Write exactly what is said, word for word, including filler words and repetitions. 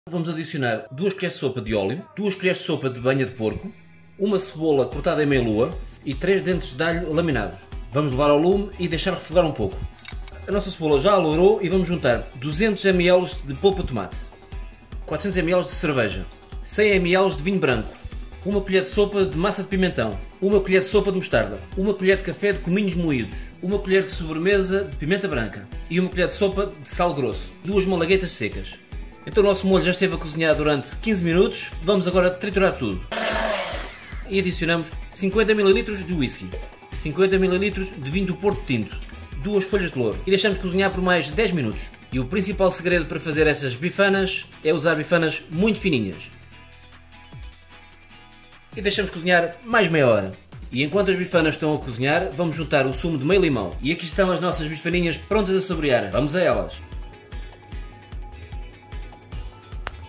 Vamos adicionar duas colheres de sopa de óleo, duas colheres de sopa de banha de porco, uma cebola cortada em meia-lua e três dentes de alho laminados. Vamos levar ao lume e deixar refogar um pouco. A nossa cebola já alourou e vamos juntar duzentos mililitros de polpa de tomate, quatrocentos mililitros de cerveja, cem mililitros de vinho branco, uma colher de sopa de massa de pimentão, uma colher de sopa de mostarda, uma colher de café de cominhos moídos, uma colher de sobremesa de pimenta branca e uma colher de sopa de sal grosso, duas malaguetas secas. Então o nosso molho já esteve a cozinhar durante quinze minutos, vamos agora triturar tudo. E adicionamos cinquenta mililitros de whisky, cinquenta mililitros de vinho do Porto Tinto, duas folhas de louro e deixamos cozinhar por mais dez minutos. E o principal segredo para fazer essas bifanas é usar bifanas muito fininhas. E deixamos cozinhar mais meia hora. E enquanto as bifanas estão a cozinhar, vamos juntar o sumo de meio limão. E aqui estão as nossas bifaninhas prontas a saborear. Vamos a elas!